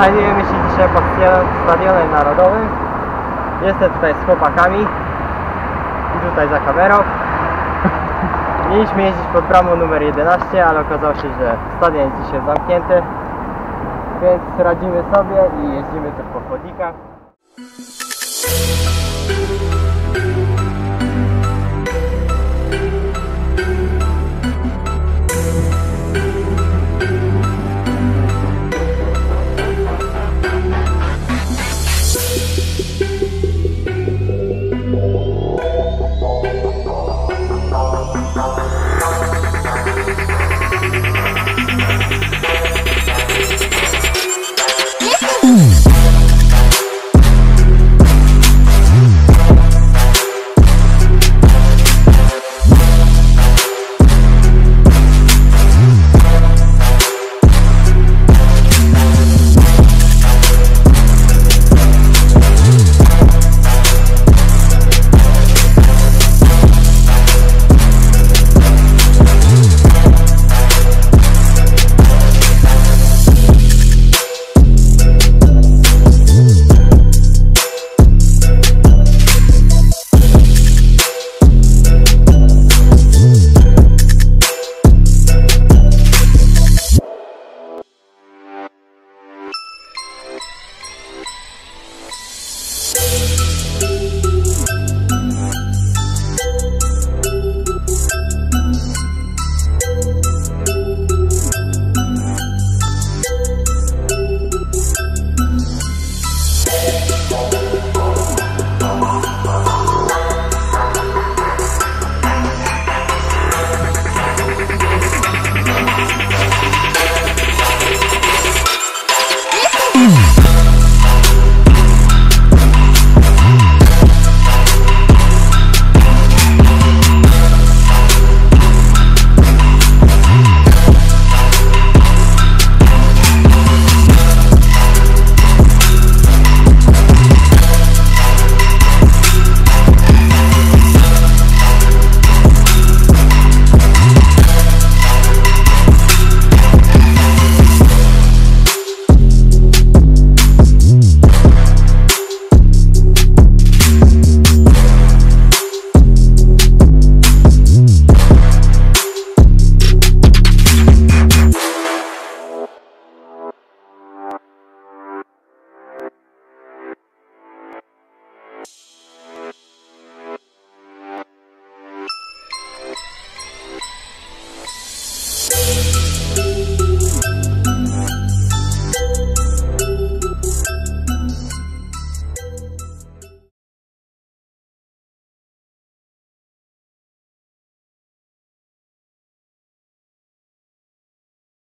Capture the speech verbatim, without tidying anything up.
Znajdujemy się dzisiaj pod Stadionem Narodowym. Jestem tutaj z chłopakami i tutaj za kamerą. Mieliśmy jeździć pod bramą numer jedenaście, ale okazało się, że stadion jest dzisiaj zamknięty, więc radzimy sobie i jeździmy też po chodnikach.